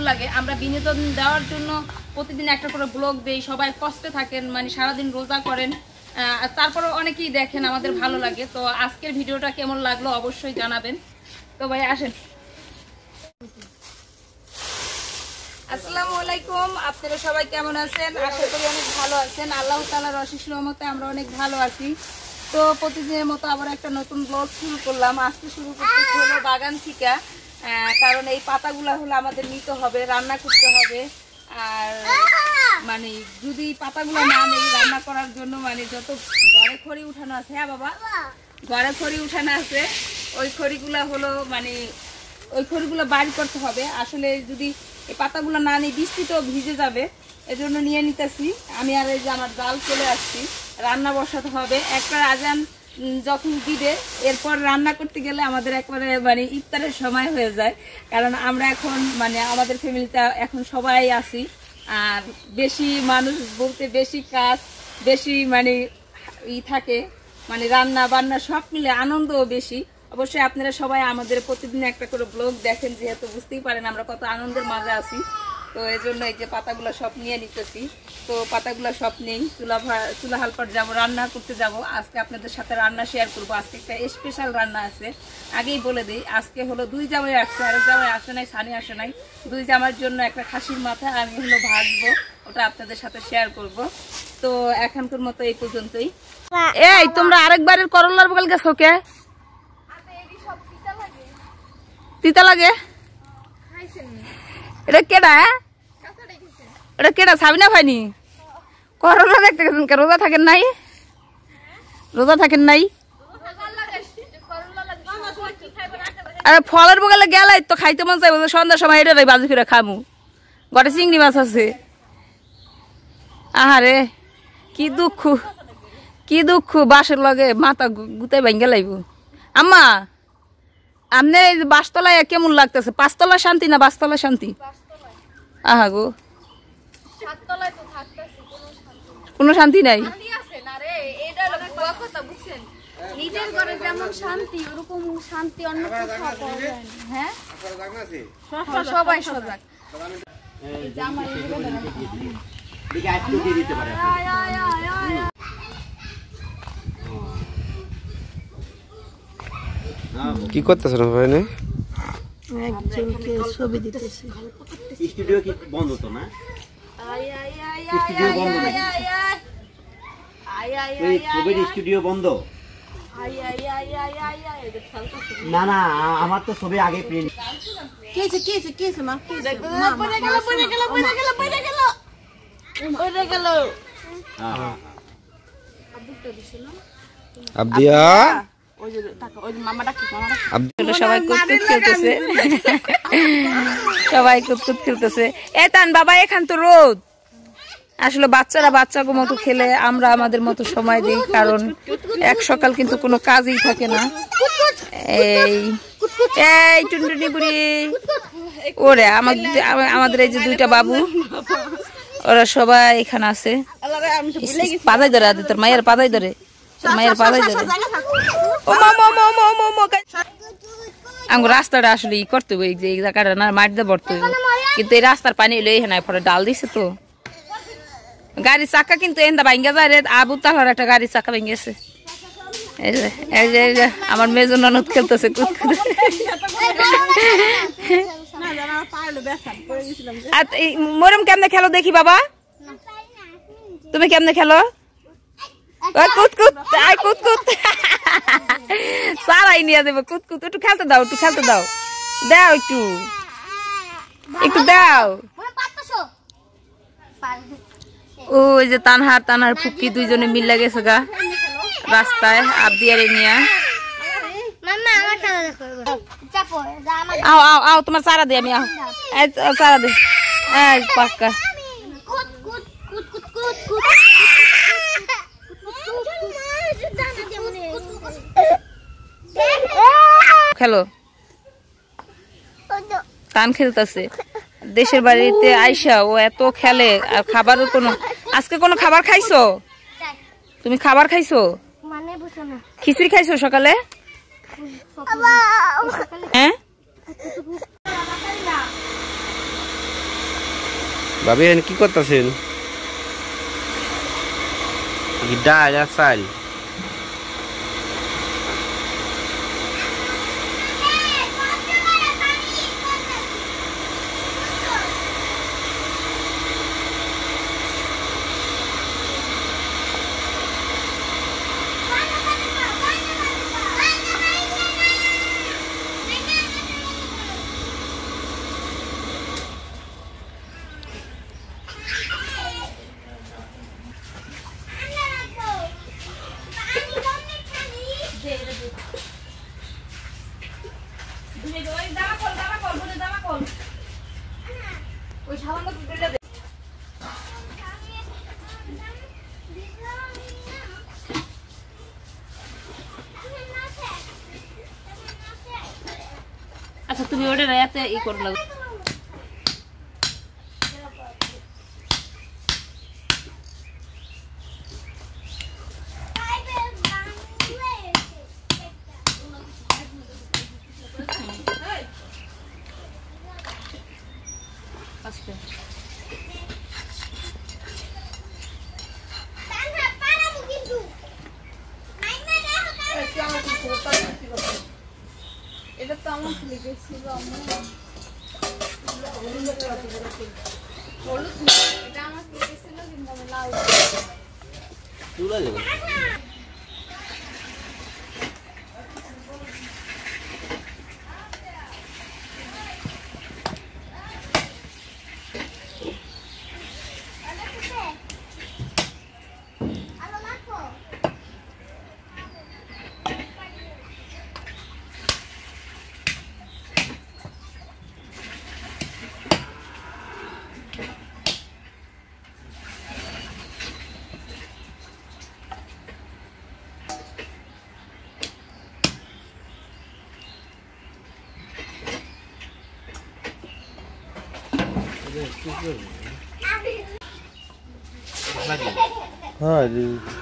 লাগে। আমরা বিনোদন দেওয়ার জন্য প্রতিদিন একটা করে ব্লগ দেই, সবাই কষ্টে থাকেন, মানে সারাদিন রোজা করেন, তারপরে অনেকেই দেখেন, আমাদের ভালো লাগে। তো আজকের ভিডিওটা কেমন লাগলো অবশ্যই জানাবেন। তো ভাই আসেন। আসসালামু আলাইকুম, আপনারা সবাই কেমন আছেন? আশা করি অনেক ভালো আছেন। আল্লাহ তাআলার অশেষ রহমতে আমরা অনেক ভালো আছি। তো প্রতিদিনের মতো আবার একটা নতুন ব্লগ শুরু করলাম। আজকে শুরু করতে হলো বাগান থেকে, কারণ এই পাতাগুলো হলো আমাদের নিতে হবে, রান্না করতে হবে। আর মানে যদি পাতাগুলো না নেই রান্না করার জন্য, মানে যত ঘরে খড়ি উঠানো আছে, হ্যাঁ বাবা ঘরে খড়ি উঠানো আছে, ওই খড়িগুলো হলো মানে ওই খড়িগুলো বাড়ি করতে হবে। আসলে যদি এই পাতাগুলো না নিই বৃষ্টিতেও ভিজে যাবে, এজন্য নিয়ে নিতেছি আমি। আর এই যে আমার ডাল চলে আসছি, রান্না বসাতে হবে। একবার আজান যখন দিবে এরপর রান্না করতে গেলে আমাদের একবারে মানে ইফতারের সময় হয়ে যায়। কারণ আমরা এখন মানে আমাদের ফ্যামিলিতে এখন সবাই আছি, আর বেশি মানুষ বলতে বেশি কাজ, বেশি মানে থাকে, মানে রান্না বান্না সব মিলে আনন্দও বেশি। অবশ্যই আপনারা সবাই আমাদের প্রতিদিন একটা করে ব্লগ দেখেন, যেহেতু বুঝতেই পারেন আমরা কত আনন্দের মাঝে আছি। তো এই জন্য এই যে পাতাগুলো সব নিয়ে নিতেছি। তো পাতাগুলো সব নেই, চুলা হালপাট যাবো, রান্না করতে যাব। আজকে আপনাদের সাথে রান্না শেয়ার করব। আজকে একটা স্পেশাল রান্না আছে, আগেই বলে দিই। আজকে হলো 2 জামাই আসছে, আরেক জামাই আসে নাই, সানি আসে নাই। 2 জামার জন্য একটা খাসির মাথা আমি হলো ভাজবো, ওটা আপনাদের সাথে শেয়ার করব। তো এখনকার মতো এই পর্যন্তই। এই তোমরা আরেকবারের করলার বগল গেছো কে? তিতা লাগে? এটা কেডা? এটা কেডা? সাবিনা ভাইনি? করলা দেখতে গেছেন কে? রোজা থাকেন নাই? রোজা থাকেন নাই? আরে ফলের বগলে গেলাই তো খাইতে মন চাইব, সন্ধ্যার সময় এটা বাজু ফিরে খামু। ঘরে চিংড়ি মাছ আছে। আহারে কি দুঃখ, কি দুঃখ, বাসের লগে মাথা গুতাই ভাঙ্গে লাইব। আম্মা আমনে বাসতলায় কেমন লাগতেছে? 5 তলা শান্তি না 5 তলা শান্তি? আহা গো, কোনো শান্তি নাই। নিজের ঘরে যেমন শান্তি ওরকম শান্তি অন্য কোথাও পাওয়া যায় না। হ্যাঁ সবাই সজাগ। কি করতেছ না ভাই? একজনকে ছবি দিতেছি। স্টুডিও কি বন্ধ তো না? স্টুডিও বন্ধ না, এই ছবির স্টুডিও বন্ধ না। না আমার তো ছবি আগে প্রিন্ট। কেছে কেছে কেছে মা কেছে পড়ে গেল পড়ে গেল পড়ে গেল পড়ে গেল পড়ে গেল। আব্দুটা দিছিল আব্দিয়া, ওই যে টাকা ওই মামা ডাকি মামা ডাকি। সবাই কুতকুত খেলতেছে, সবাই কুতকুত খেলতেছে। তান বাবা এখান তো রোদ। আসলে বাচ্চারা বাচ্চাকে মতো খেলে, আমরা আমাদের মতো সময় দিই, কারণ এক সকাল কিন্তু কোনো কাজই থাকে না। এই এই টুনটুনি বুড়ি ওরে আমাদের এই যে 2টা বাবু, ওরা সবাই এখানে আছে। পাজাই ধরে আদি, তোর মায়ের পাজাই ধরে, তোর মায়ের পাজাই ধরে। আমার রাস্তাটা আসলে ই করতে হবে, এই জায়গাটা না মাটি দিয়ে ভরতে হবে, কিন্তু এই রাস্তার পানি এলো এখানে পরে ডাল দিছে। তো গাড়ির চাকা কিন্তু এন্দা ভাঙ্গা যায় রে। আবু তালার একটা গাড়ির চাকা ভেঙেছে। এই যে আমার মেজো ননদ খেলতেছে কুতকুত। মরম কেমনে খেলো দেখি বাবা, তুমি কেমনে খেলো? কুতকুত কুতকুত সারাই নিয়ে দেবো। কুতকুত একটু খেলতে দাও, একটু খেলতে দাও, দাও একটু একটু দাও। ওই যে তানহার ফুকি 2জনে মিল গেছে গা রাস্তায় আবদিয়ারে নিয়া। আও আও আও তোমার সারা দে, আমি আও সারা দে। পাক্কা খেলো। তান খেলতেছে। দেশের বাড়িতে আইসা ও এত খেলে, আর খাবারও কোনো, আজকে কোনো খাবার খাইছো? তুমি খাবার খাইছো? খিচুড়ি খাইছো সকালে? হ্যাঁ ভাবি এখানে কি করতেছেন? ডাল আর চাল। আচ্ছা তুমি ওটা রাতে ই করে লাগো। আস্তে এটা তো আমার লেগেছিল এটা আমার লেগেছিল কিন্তু আমি লাউ তুলা যাবে হ্যাঁ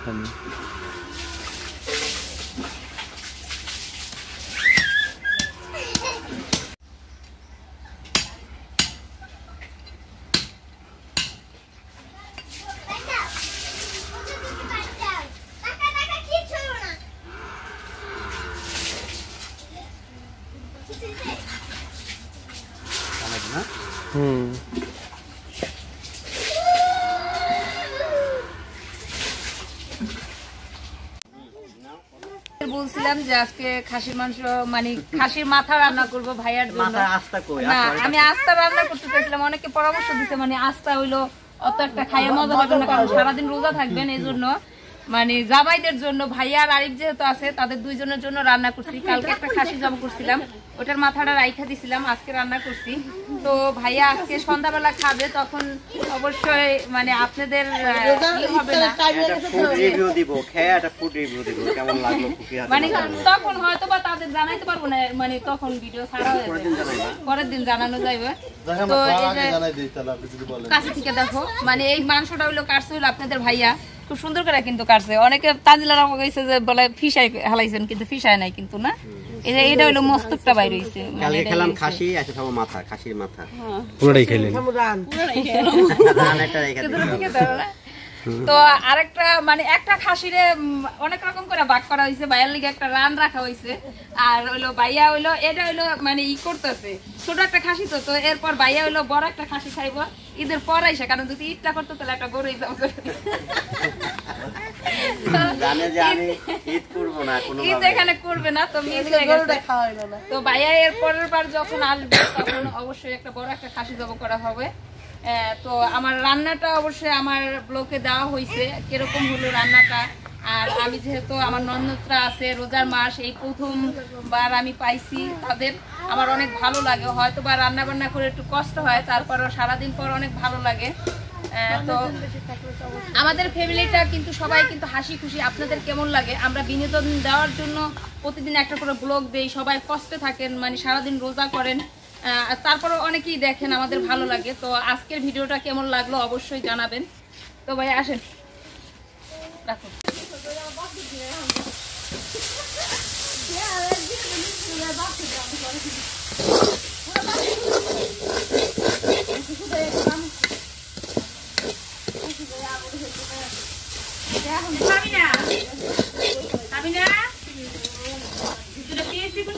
বলছিলাম যে আজকে খাসির মাংস মানে খাসির মাথা রান্না করব ভাইয়ার জন্য। মাথা আস্তা কই না আমি আস্তা রান্না করতে চাইছিলাম, অনেকে পরামর্শ দিতে মানে আস্তা হইলো অত একটা খাইয়ে মজা হবে না, কারণ সারাদিন রোজা থাকবেন, এই জন্য মানে জামাইদের জন্য ভাইয়া আর আরিফ যেহেতু আছে তাদের দুইজনের জন্য রান্না করছি। কালকে একটা খাসি জব করছিলাম, ওটার মাথাটা রাইখা দিছিলাম, আজকে রান্না করছি। তো ভাইয়া আজকে সন্ধ্যাবেলা খাবে, তখন অবশ্যই মানে আপনাদের হবে না ফুড রিভিউ দিব, খেয়ে একটা ফুড রিভিউ দিব কেমন লাগলো কুকি হাতে মানে তখন হয়তো বা তাদের জানাইতে পারবো না, মানে তখন ভিডিও ছাড়া হয়ে যাবে, পরের দিন জানানো যাবে। তো এই যে কাছে থেকে দেখো মানে এই মাংসটা হইলো কাটছে হইলো আপনাদের ভাইয়া, খুব সুন্দর করে কিন্তু কাটছে। অনেকে তাজিলারা কইছে যে বলে ফিশাই হালাইছেন, কিন্তু ফিশাই নাই কিন্তু না, এই যে এটা হইলো মস্তকটা বাইর হইছে। কালকে খেলাম খাসি, আচ্ছা খাবো মাথা, খাসির মাথা পুরোটাই খেলেন। রান একটা রেখে দিলাম। তো আরেকটা মানে একটা খাসিরে অনেক রকম করে ভাগ করা হয়েছে, ভাইয়ার লিগে একটা রান রাখা হয়েছে। আর হইলো ভাইয়া হইলো এটা হইলো মানে ই করতেছে ছোট একটা খাসি, তো এরপর ভাইয়া হইলো বড় একটা খাসি খাইবো ঈদের পর আইসা, কারণ যদি ঈদটা করতো তাহলে একটা গরু ঈদ জানে যে আমি ঈদ করব না, কোনো ঈদ এখানে করবে না, তো মিস হয়ে গেছে। তো ভাইয়া এর পরের বার যখন আসবে তখন অবশ্যই একটা বড় একটা খাসি জব করা হবে। তো আমার রান্নাটা অবশ্যই আমার ব্লগে দেওয়া হয়েছে কিরকম হলো রান্নাটা। আর আমি যেহেতু আমার ননদরা আছে, রোজার মাস এই প্রথমবার আমি পাইছি তাদের, আমার অনেক ভালো লাগে। হয়তো বা রান্না বান্না করে একটু কষ্ট হয়, তারপরও সারাদিন পর অনেক ভালো লাগে। তো আমাদের ফ্যামিলিটা কিন্তু সবাই কিন্তু হাসি খুশি। আপনাদের কেমন লাগে? আমরা বিনোদন দেওয়ার জন্য প্রতিদিন একটা করে ব্লগ দেই, সবাই কষ্টে থাকেন মানে সারাদিন রোজা করেন, তারপরে অনেকেই দেখেন, আমাদের ভালো লাগে। তো আজকের ভিডিওটা কেমন লাগলো অবশ্যই জানাবেন। তো ভাই আসেন, রাখুন।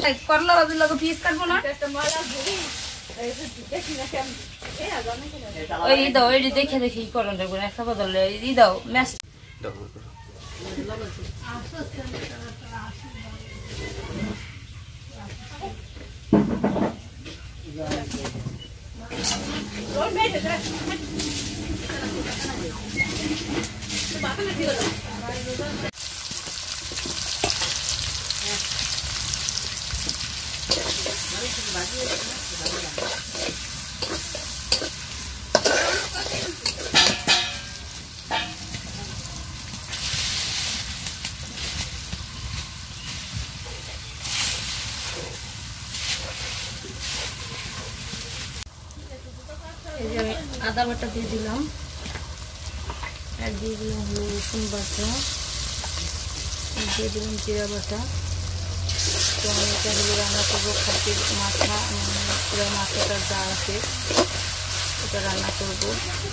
করলা ভাজির লগে পিস কাটবো না ওই দাও এই দেখে দেখি করন দেখুন একটা বদলে এই দাও ম্যাশ আদা বাটা দিয়ে দিলাম আর দিয়ে দিলাম রসুন বাটা দিয়ে দিলাম জিরা বাটা তো আমি এটা হলো রান্না করবো খাসির মাথা পুরো মাথাটার যা আছে এটা রান্না করবো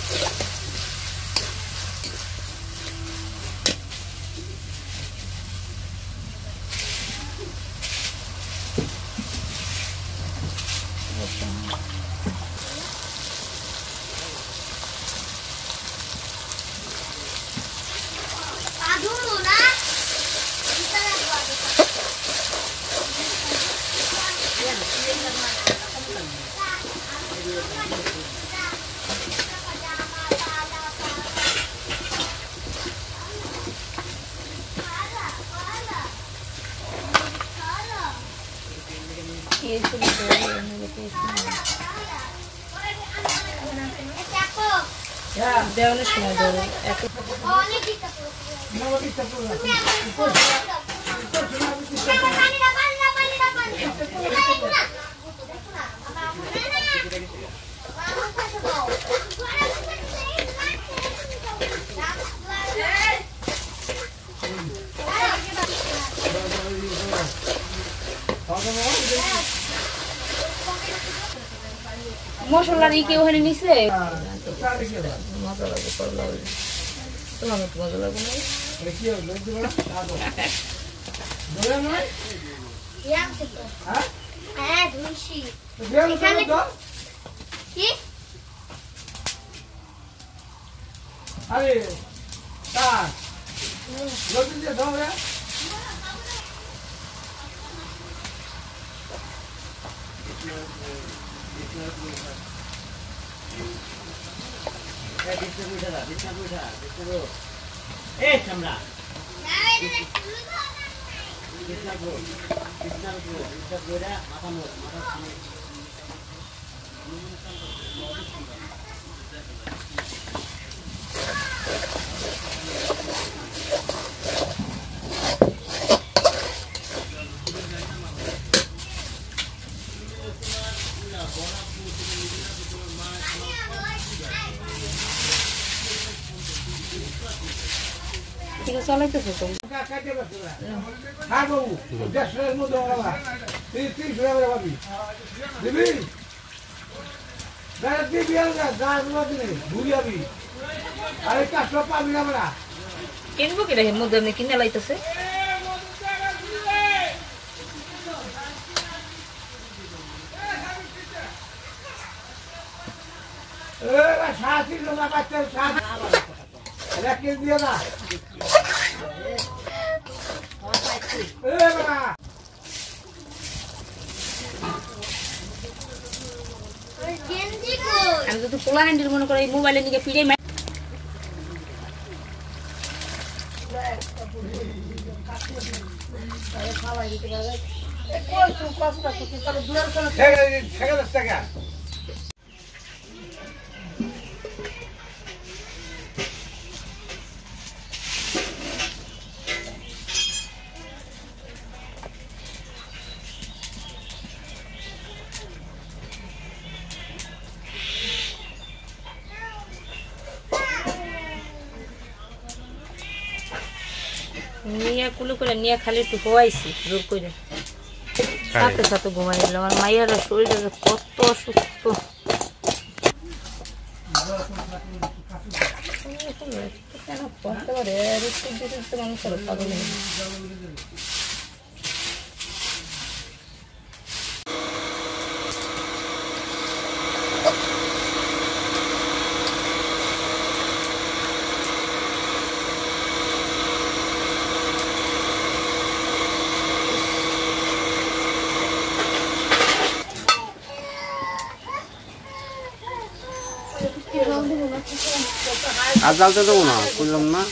দেওয়ানোর সময় ধরো মশলার ই কেউ ওখানে নিছে মজা লাগে করলা তোমার মতো মজা লাগবে না ঠিক আছে চালাইতেছো তো বাবু 100 মতো বাবা 30 টাকা বাবি দিবি দাঁড়া দিবি আর গাছ মধ্যে ঘুরিয়াবি আরে কাছে পাবি না বড়া কিনবো কি রে মধ্যে আমি কিনে লাইতেছে সাথী লোক বাচ্চা সাথ রেখে দিয়ে না আমি তো পোলা হ্যান্ডেল মনে করে মোবাইলে নিয়ে ফিরে টাকা নিয়ে কুলো করে নিয়ে খালি একটু হওয়াইছি জোর করে সাথে সাথে ঘুমাই দিলাম আমার মায়ের শরীরটা কত অসুস্থ কেন পড়তে পারে মানুষের পাগল আর জ্বালতে দেবো না, বুঝলাম না।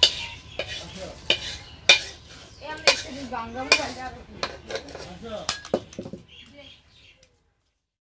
গঙ্গা